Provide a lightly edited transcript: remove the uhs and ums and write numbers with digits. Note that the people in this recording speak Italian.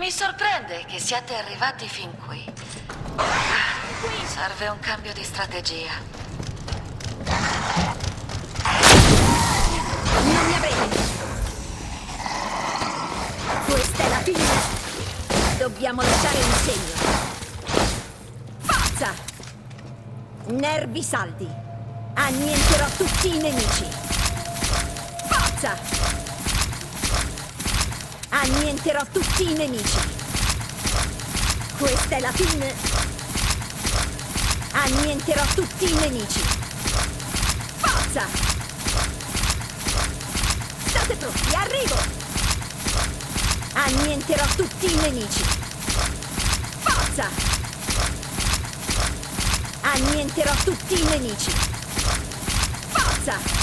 Mi sorprende che siate arrivati fin qui. Serve un cambio di strategia. Non mi avrete visto. Questa è la fine. Dobbiamo lasciare un segno. Forza! Nervi saldi. Annienterò tutti i nemici. Forza! Annienterò tutti i nemici. Questa è la fine. Annienterò tutti i nemici. Forza! State pronti, arrivo! Annienterò tutti i nemici. Forza! Annienterò tutti i nemici. Forza!